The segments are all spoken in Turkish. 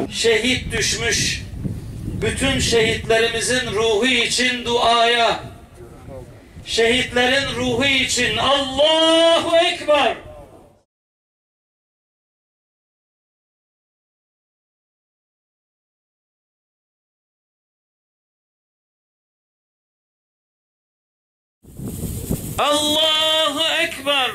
şehit düşmüş bütün şehitlerimizin ruhu için duaya, şehitlerin ruhu için Allahu Ekber. Allahu Ekber.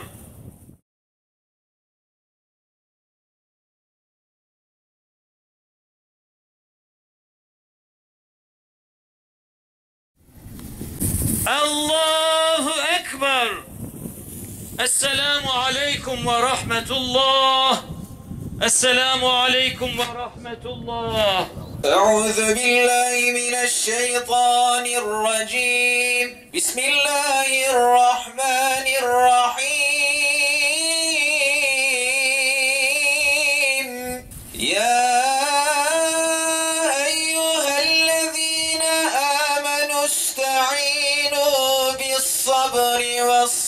Allahu Ekber. Esselamu aleyküm ve rahmetullah. Esselamu aleyküm ve rahmetullah. Euzu billahi mineşşeytanirracim. Bismillahirrahmanirrahim. Ya eyyühellezine amenu ista'inu bis-sabri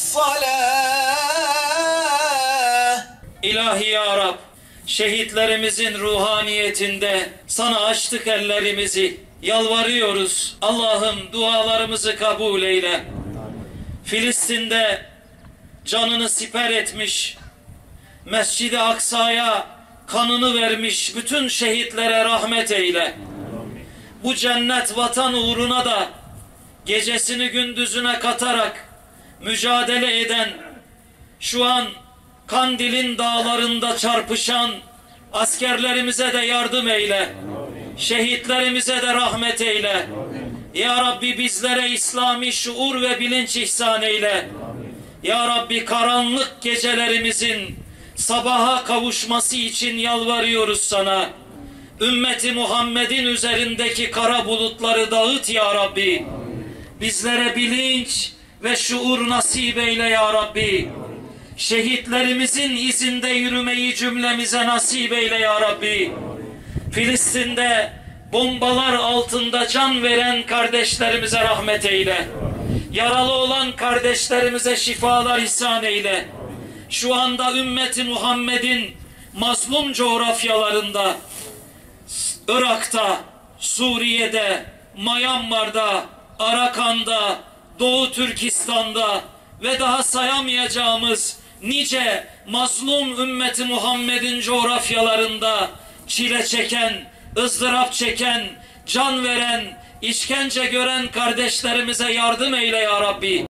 ve's-salah. İlahi ya Rab, şehitlerimizin ruhaniyetinde sana açtık ellerimizi, yalvarıyoruz. Allah'ım dualarımızı kabul eyle. Filistin'de canını siper etmiş, Mescid-i Aksa'ya kanını vermiş bütün şehitlere rahmet eyle. Bu cennet vatan uğruna da gecesini gündüzüne katarak mücadele eden, şu an Kandil'in dağlarında çarpışan askerlerimize de yardım eyle. Şehitlerimize de rahmet eyle. Ya Rabbi bizlere İslami şuur ve bilinç ihsan eyle. Ya Rabbi karanlık gecelerimizin sabaha kavuşması için yalvarıyoruz sana. Ümmeti Muhammed'in üzerindeki kara bulutları dağıt ya Rabbi. Bizlere bilinç ve şuur nasip eyle ya Rabbi. Şehitlerimizin izinde yürümeyi cümlemize nasip eyle ya Rabbi. Filistin'de bombalar altında can veren kardeşlerimize rahmet eyle. Yaralı olan kardeşlerimize şifalar ihsan eyle. Şu anda ümmeti Muhammed'in mazlum coğrafyalarında, Irak'ta, Suriye'de, Myanmar'da, Arakan'da, Doğu Türkistan'da ve daha sayamayacağımız nice mazlum ümmeti Muhammed'in coğrafyalarında çile çeken, ızdırap çeken, can veren, işkence gören kardeşlerimize yardım eyle ya Rabbi.